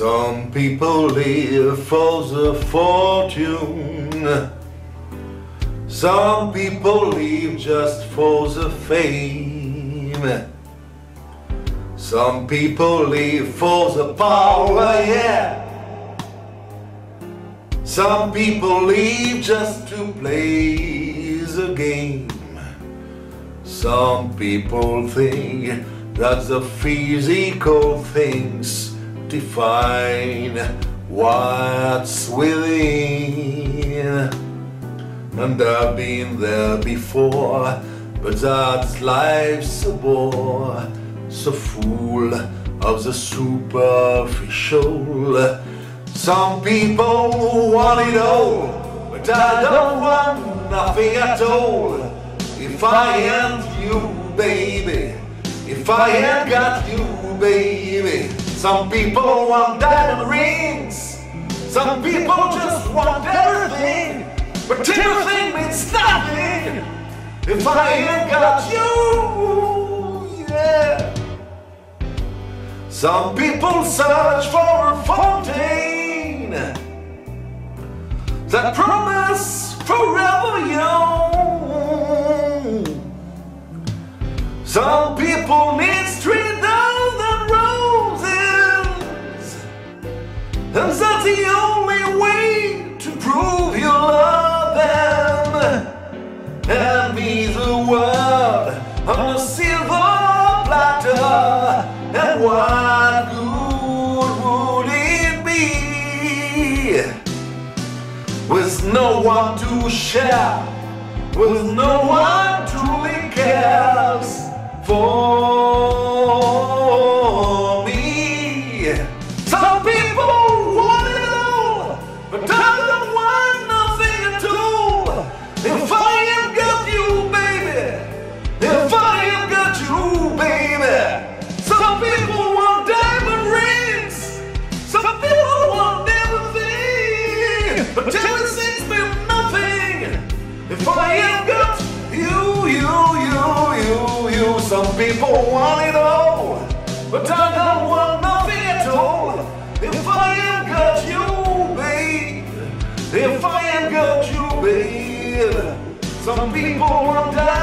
Some people live for the fortune. Some people live just for the fame. Some people live for the power, yeah. Some people live just to play the game. Some people think that the physical things define what's within. And I've been there before, but that's life's a bore, so full of the superficial. Some people want it all, but I don't want nothing at all. If I ain't you, baby, if I ain't got you, baby. Some people want diamond rings, some people just want everything, but everything means nothing if I ain't got you, yeah. Some people search for a fountain that promise forever young. Some people need street and roses, and that's the only way to prove you love them. Hand me the world on a silver platter, and what good would it be with no one to share, with no one truly cares for me? Some people want it all, but I don't want nothing at all. If I ain't got you, baby, if I ain't got you, baby. Some people want diamond rings, some people want everything, but everything's been nothing if I ain't got you. Some people want it all, but I don't want nothing at all. If I ain't got you, babe, if I ain't got you, babe. Some people want diamond